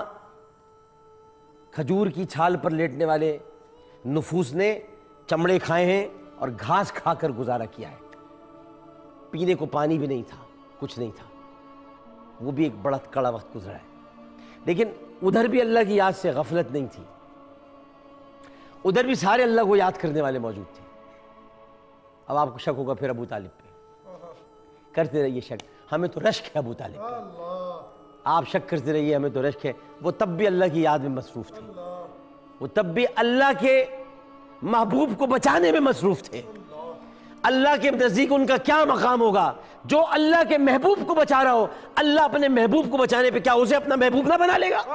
کھجور کی چھال پر لیٹنے والے نفوس نے چمڑے کھائے ہیں اور گھاس کھا کر گزارا کیا ہے، پینے کو پانی بھی نہیں تھا، کچھ نہیں تھا. وہ بھی ایک بڑا کڑا وقت گزرا ہے. لیکن ادھر بھی اللہ کی یاد سے غفلت نہیں تھی. ادھر بھی سارے اللہ کو یاد کرنے والے موجود تھے. اب آپ کو شک ہوگا پھر ابو طالب پہ. کرتے رہیے شک، ہمیں تو رشک ہے ابو طالب پہ. آپ شک کرتے رہیے، ہمیں تو رشک ہے. وہ تب بھی اللہ کی یاد میں مصروف تھے، وہ تب بھی اللہ کے محبوب کو بچانے میں مصروف تھے. اللہ کے نزدیک ان کا کیا مقام ہوگا؟ جو اللہ کے محبوب کو بچا رہا ہو، اللہ اپنے محبوب کو بچانے پہ کیا اسے اپنا محبوب نہ بنا لے گا؟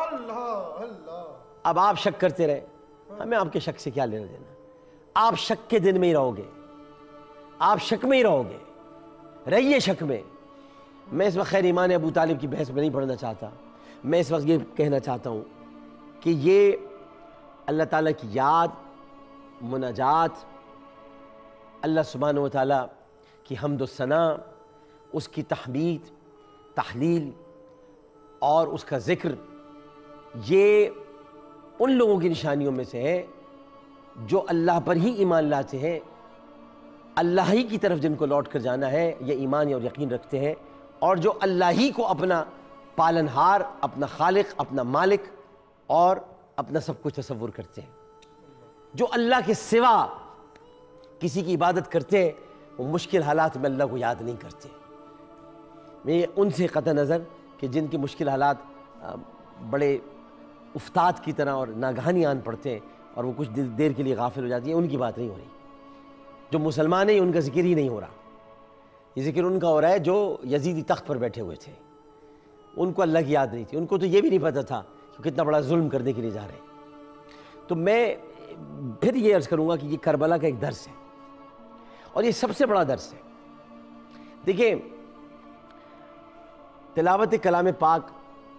اب آپ شک کرتے رہے، ہمیں آپ کے شک سے کیا لینا دینا. آپ شک کے دن میں ہی رہو گے، آپ شک میں ہی رہو گے. رہیے شک میں. میں اس وقت خیر ایمان ابو طالب کی بحث میں نہیں پڑھنا چاہتا. میں اس وقت یہ کہنا چاہتا ہوں کہ یہ اللہ تعالیٰ کی یاد، مناجات، اللہ سبحانہ و تعالیٰ کی حمد و ثنا، اس کی تحمید، تحلیل اور اس کا ذکر، یہ ان لوگوں کی نشانیوں میں سے ہے جو اللہ پر ہی ایمان لاتے ہیں، اللہ ہی کی طرف جن کو لوٹ کر جانا ہے، یہ ایمان اور یقین رکھتے ہیں، اور جو اللہ ہی کو اپنا پالنہار، اپنا خالق، اپنا مالک اور اپنا سب کچھ تصور کرتے ہیں. جو اللہ کے سوا کسی کی عبادت کرتے ہیں، وہ مشکل حالات میں اللہ کو یاد نہیں کرتے. میں ان سے قطع نظر کہ جن کے مشکل حالات بڑے افتاد کی طرح اور ناگہانی آن پڑتے ہیں اور وہ کچھ دیر کے لیے غافل ہو جاتی ہیں، ان کی بات نہیں ہو رہی. جو مسلمان ہیں ان کا ذکر ہی نہیں ہو رہا. یہ ذکر ان کا ہو رہا ہے جو یزیدی تخت پر بیٹھے ہوئے تھے. ان کو اللہ کی یاد نہیں تھی. ان کو تو یہ بھی نہیں پتہ تھا کہ کتنا بڑا ظلم کرنے کے لیے جا رہے ہیں. تو میں پھر یہ عرض کروں گا کہ یہ کربلا کا ایک درس ہے، اور یہ سب سے بڑا درس ہے. دیکھیں، تلاوت کلام پاک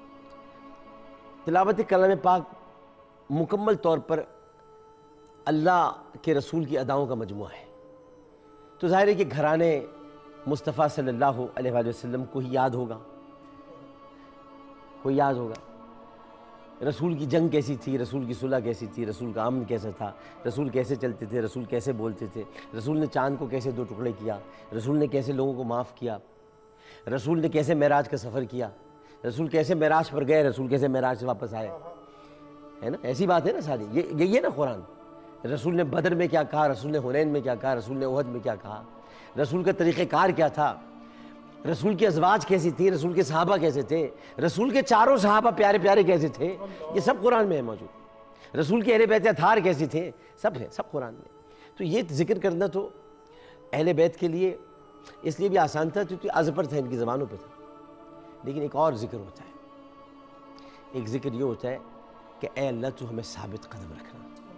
تلاوت کلام پاک مکمل طور پر اللہ کے رسول کی اداؤں کا مجموعہ ہے. تو ظاہر ہے کہ گھرانے مصطفیٰ صلی اللہ علیہ وآلہ وسلم کو ہی یاد ہوگا، کوئی یاد ہوگا. رسول کی جنگ کیسی تھی، رسول کی صلح کیسی تھی، رسول کا امن کیسا تھا، رسول کیسے چلتے تھے، رسول کیسے بولتے تھے، رسول نے چاند کو کیسے دو ٹکڑے کیا، رسول نے کیسے لوگوں کو معاف کیا، رسول نے کیسے معراج کا سفر کیا، رسول کیسے معراج پر گئے، رسول کیسے معراج سے واپس آئے. ہے نا، ایسی بات ہے نا ساری. یہ یہی ہے نا قرآن. رسول نے بدر میں کیا کہا، رسول نے حنین میں کیا کہا، رسول نے احد میں کیا کہا، رسول کا طریقہ کار کیا تھا، رسول کی ازواج کیسی تھی، رسول کے صحابہ کیسے تھے، رسول کے چاروں صحابہ پیارے پیارے کیسے تھے، یہ سب قرآن میں ہے موجود. رسول کے اہل بیت اطہار کیسے تھے، سب ہے، سب قرآن میں. تو یہ ذکر کرنا تو اہل بیت کے لیے اس لیے بھی آسان تھا کیونکہ ازبر تھا، ان کی زبانوں پہ تھا. لیکن ایک اور ذکر ہوتا ہے. ایک ذکر یہ ہوتا ہے کہ اے اللہ تو ہمیں ثابت قدم رکھنا،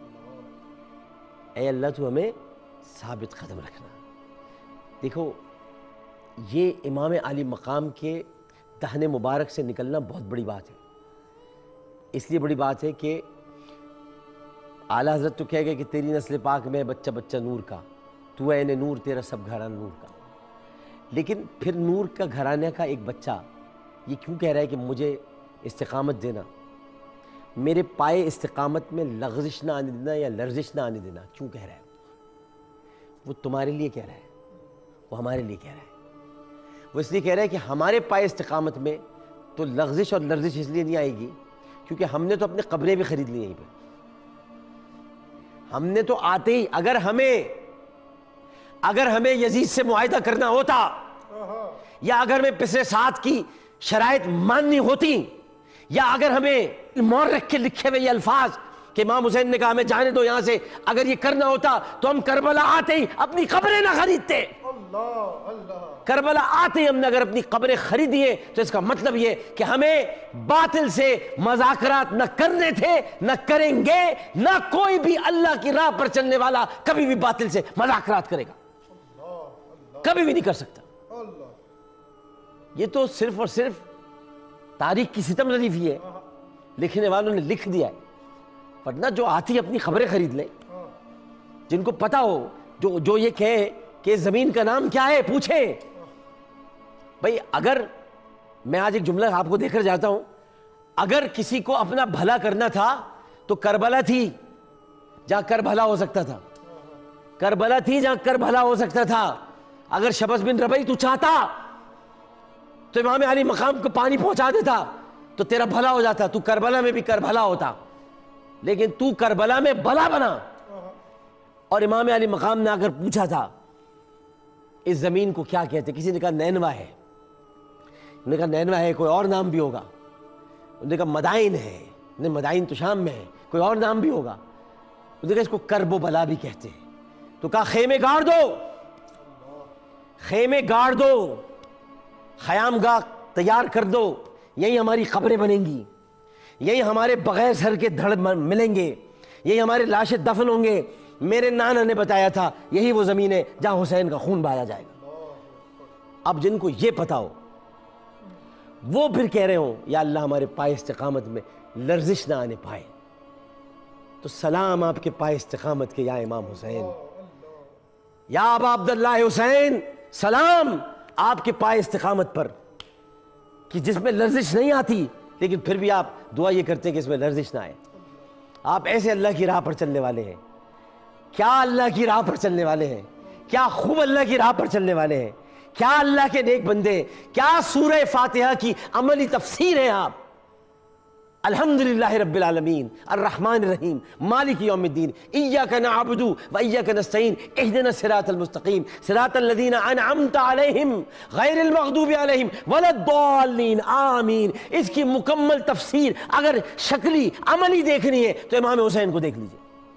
اے اللہ تو ہمیں ثابت قدم رکھنا. دیکھو، یہ امام عالی مقام کے دہن مبارک سے نکلنا بہت بڑی بات ہے. اس لیے بڑی بات ہے کہ اعلیٰ حضرت تو کہہ گئے کہ تیری نسل پاک میں بچہ بچہ نور کا، تو عین نور تیرا سب گھرانہ نور کا. لیکن پھر نور کا گھرانے کا ایک بچہ یہ کیوں کہہ رہا ہے کہ مجھے استقامت دینا، میرے پائے استقامت میں لغزش نہ آنے دینا یا لرزش نہ آنے دینا؟ کیوں کہہ رہا ہے؟ وہ تمہارے لیے کہہ رہا ہے، وہ ہمارے لیے کہہ رہا ہے. وہ اس لیے کہہ رہا ہے کہ ہمارے پائے استقامت میں تو لغزش اور لرزش اس لیے نہیں آئے گی کیونکہ ہم نے تو اپنی قبریں بھی خرید لی یہیں پہ. ہم نے تو آتے ہی اگر ہمیں اگر ہمیں یزید سے معاہدہ کرنا ہوتا یا اگر ہمیں پسرے سات کی شرائط ماننی ہوتی یا اگر ہمیں مورخ کے لکھے ہوئے یہ الفاظ کہ امام حسین نے کہا ہمیں جانے دو یہاں سے، اگر یہ کرنا ہوتا تو ہم کربلا آتے ہی اپنی قبریں نہ خریدتے. کربلا آتے ہی ہم نے اگر اپنی قبریں خریدیے تو اس کا مطلب یہ کہ ہمیں باطل سے مذاکرات نہ کرنے تھے، نہ کریں گے. نہ کوئی بھی اللہ کی راہ پر چلنے والا کبھی بھی باطل سے مذاکرات کرے گا، کبھی بھی نہیں کر سکتا. یہ تو صرف اور صرف تاریخ کی ستم ظریفی ہے، لکھنے والوں نے لکھ دیا ہے. ورنہ جو آتی اپنی خبریں خرید لیں، جن کو پتا ہو، جو جو یہ کہے کہ زمین کا نام کیا ہے پوچھیں. بھئی اگر میں آج ایک جملہ آپ کو دے کر جاتا ہوں، اگر کسی کو اپنا بھلا کرنا تھا تو کربلا تھی جہاں کر بھلا ہو سکتا تھا، کربلا تھی جہاں کر بھلا ہو سکتا تھا. اگر شبس بن ربیع تو چاہتا تو امام علی مقام کو پانی پہنچا دیتا تو تیرا بھلا ہو جاتا، تو کربلا میں بھی کر بھلا ہوتا. لیکن تو کربلا میں بلا بنا. اور امام علی مقام نے آ کر پوچھا تھا اس زمین کو کیا کہتے؟ کسی نے کہا نینوا ہے، انہوں نے کہا نینوا ہے، کوئی اور نام بھی ہوگا. انہوں نے کہا مدائن ہے، مدائن تو شام میں ہے، کوئی اور نام بھی ہوگا. انہوں نے کہا اس کو کرب و بلا بھی کہتے ہیں. تو کہا خیمے گاڑ دو، خیمے گاڑ دو، خیام گاہ تیار کر دو، یہی ہماری قبریں بنیں گی، یہی ہمارے بغیر سر کے دھڑ ملیں گے، یہی ہمارے لاشیں دفن ہوں گے. میرے نانا نے بتایا تھا یہی وہ زمین ہے جہاں حسین کا خون بہایا جائے گا. اب جن کو یہ پتا ہو وہ پھر کہہ رہے ہوں یا اللہ ہمارے پائے استقامت میں لرزش نہ آنے پائے، تو سلام آپ کے پائے استقامت کے یا امام حسین، یا ابا عبداللہ حسین، سلام آپ کے پائے استقامت پر کہ جس میں لرزش نہیں آتی لیکن پھر بھی آپ دعا یہ کرتے ہیں کہ اس میں لرزش نہ آئے. آپ ایسے اللہ کی راہ پر چلنے والے ہیں. کیا اللہ کی راہ پر چلنے والے ہیں، کیا خوب اللہ کی راہ پر چلنے والے ہیں، کیا اللہ کے نیک بندے، کیا سورہ فاتحہ کی عملی تفسیر ہیں آپ. الحمدللہ رب العالمین الرحمن الرحیم مالک یوم الدین ایاک نعبد و ایاک نستعین اہدنا الصراط المستقیم صراط الذین انعمت علیہم غیر المغضوب علیہم ولا الضالین آمین. اس کی مکمل تفسیر اگر شکلی عملی دیکھنی ہے تو امام حسین کو دیکھ لیجئے.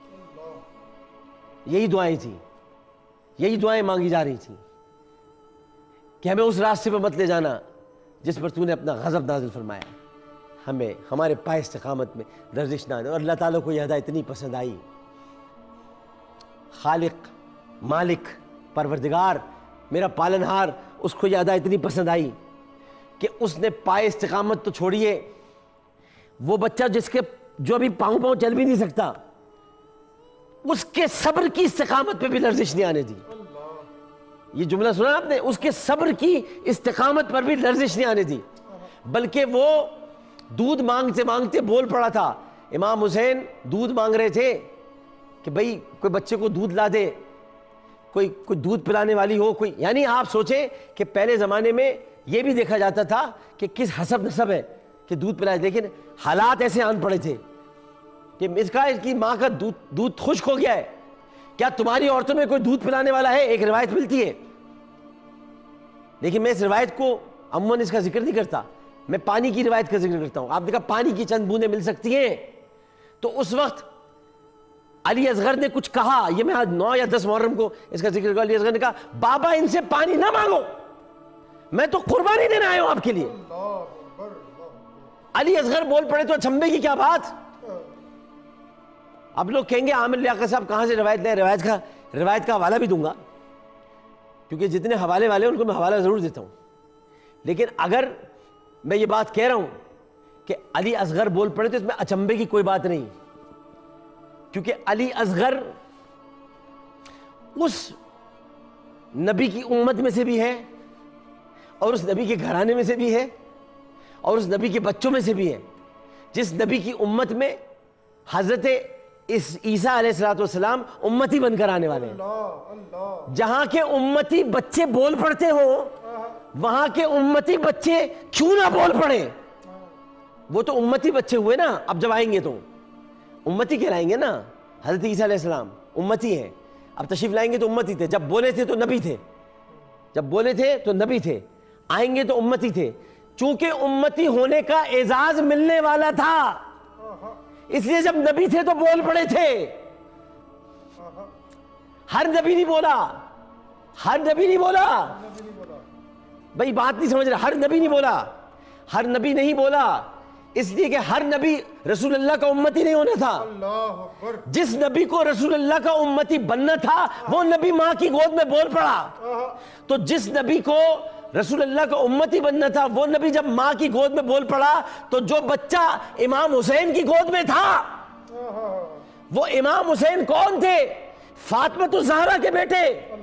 یہی دعائیں تھیں، یہی دعائیں مانگی جا رہی تھیں کہ ہمیں اس راستے پہ مت لے جانا جس پر تو نے اپنا غضب نازل فرمایا. ہمیں ہمارے پائے استقامت میں لرزش نہ آنے. اور اللہ تعالیٰ کو یہ ادا اتنی پسند آئی، خالق، مالک، پروردگار، میرا پالنہار، اس کو یہ ادا اتنی پسند آئی کہ اس نے پائے استقامت تو چھوڑیے، وہ بچہ جس کے جو ابھی پاؤں پاؤں چل بھی نہیں سکتا، اس کے صبر کی استقامت پہ بھی لرزش نہیں آنے دی. یہ جملہ سنا آپ نے، اس کے صبر کی استقامت پر بھی لرزش نہیں آنے دی، بلکہ وہ دودھ مانگتے مانگتے بول پڑا تھا. امام حسین دودھ مانگ رہے تھے کہ بھئی کوئی بچے کو دودھ لا دے، کوئی کوئی دودھ پلانے والی ہو کوئی. یعنی آپ سوچیں کہ پہلے زمانے میں یہ بھی دیکھا جاتا تھا کہ کس حسب نسب ہے کہ دودھ پلائے، لیکن حالات ایسے آن پڑے تھے کہ اس کا اس کی ماں کا دودھ دودھ خشک ہو گیا ہے، کیا تمہاری عورتوں میں کوئی دودھ پلانے والا ہے؟ ایک روایت ملتی ہے، لیکن میں اس روایت کو عموماً اس کا ذکر نہیں کرتا، میں پانی کی روایت کا ذکر کرتا ہوں. آپ نے کہا پانی کی چند بوندیں مل سکتی ہیں، تو اس وقت علی اصغر نے کچھ کہا. یہ میں آج نو یا دس محرم کو اس کا ذکر کروں. علی اصغر نے کہا بابا ان سے پانی نہ مانگو، میں تو قربانی دینے آیا ہوں آپ کے لیے. علی اصغر بول پڑے تو اچنبے کی کیا بات. اب لوگ کہیں گے عامر لیاقت صاحب کہاں سے روایت لیں؟ روایت کا روایت کا حوالہ بھی دوں گا، کیونکہ جتنے حوالے والے ہیں ان کو میں حوالہ ضرور دیتا ہوں. لیکن اگر میں یہ بات کہہ رہا ہوں کہ علی اصغر بول پڑے تو اس میں اچنبے کی کوئی بات نہیں، کیونکہ علی اصغر اس نبی کی امت میں سے بھی ہے اور اس نبی کے گھرانے میں سے بھی ہے اور اس نبی کے بچوں میں سے بھی ہے، جس نبی کی امت میں حضرت اس عیسیٰ علیہ السلام امتی بن کر آنے والے ہیں۔ جہاں کے امتی بچے بول پڑتے ہوں وہاں کے امتی بچے کیوں نہ بول پڑے؟ وہ تو امتی بچے ہوئے نا، اب جب آئیں گے تو امتی کہلائیں گے نا۔ حضرت عیسیٰ علیہ السلام امتی ہیں، اب تشریف لائیں گے تو امتی تھے، جب بولے تھے تو نبی تھے، جب بولے تھے تو نبی تھے، آئیں گے تو امتی تھے۔ چونکہ امتی ہونے کا اعزاز ملنے والا تھا اس لیے جب نبی تھے تو بول پڑے تھے۔ ہر نبی نہیں بولا، ہر نبی نہیں بولا بھائی، بات نہیں سمجھ رہے، ہر نبی نہیں بولا، ہر نبی نہیں بولا اس لیے کہ ہر نبی رسول اللہ کا امتی نہیں ہونا تھا۔ جس نبی کو رسول اللہ کا امتی بننا تھا وہ نبی ماں کی گود میں بول پڑا، تو جس نبی کو رسول اللہ کا امتی بننا تھا وہ نبی جب ماں کی گود میں بول پڑا تو جو بچہ امام حسین کی گود میں تھا، وہ امام حسین کون تھے؟ فاطمہ الزہرا کے بیٹے،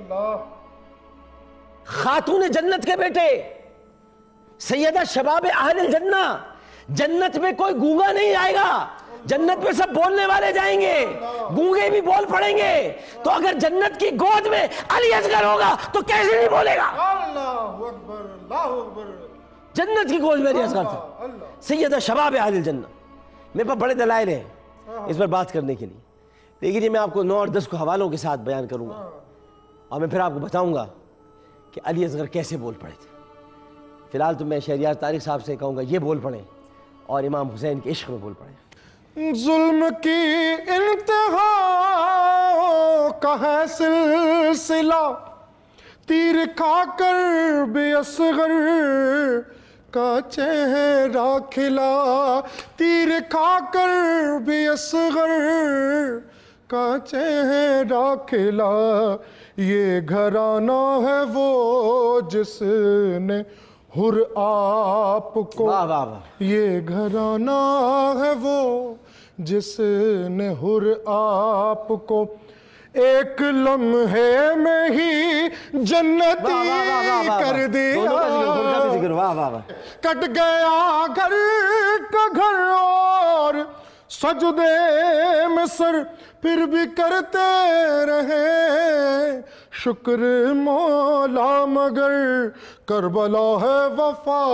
خاتون جنت کے بیٹے، سیدہ شباب اہل الجنہ۔ جنت میں کوئی گونگا نہیں آئے گا، جنت میں سب بولنے والے جائیں گے، گونگے بھی بول پڑیں گے۔ تو اگر جنت کی گود میں علی اصغر ہوگا تو کیسے نہیں بولے گا؟ اللہ اکبر، اللہ اکبر۔ جنت کی گود میں علی اصغر تھا، سیدہ شباب اہل الجنہ۔ میرے پاس بڑے دلائل ہیں اس پر بات کرنے کے لیے، لیکن یہ میں آپ کو نو اور دس کو حوالوں کے ساتھ بیان کروں گا اور میں پھر آپ کو بتاؤں گا کہ علی اصغر کیسے بول پڑے تھے۔ فی الحال تو میں شہریار طارق صاحب سے کہوں گا یہ بول پڑیں اور امام حسین کے عشق میں بول پڑیں۔ ظلم کی انتہا کا ہے سلسلہ، تیر کھا کر بے اصغر کا چہرہ کھلا، تیر کھا کر بے اصغر کا چہرہ کھلا۔ یہ گھرانہ ہے وہ جس نے حر آپ کو، واہ واہ واہ، یہ گھرانہ ہے وہ جس نے حر آپ کو ایک لمحے میں ہی جنتی کر دیا۔ کٹ گیا گھر کا گھر اور سجدے میں سر، پھر بھی کرتے رہے شکر مولا، مگر کربلا ہے وفا،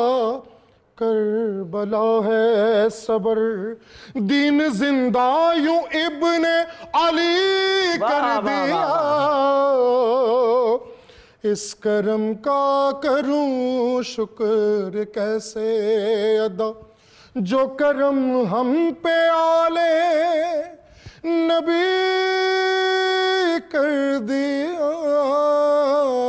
کربلا ہے صبر۔ دین زندہ یوں ابن علی کر دیا، اس کرم کا کروں شکر کیسے ادا، جو کرم ہم پہ آلے نبی کر دیا۔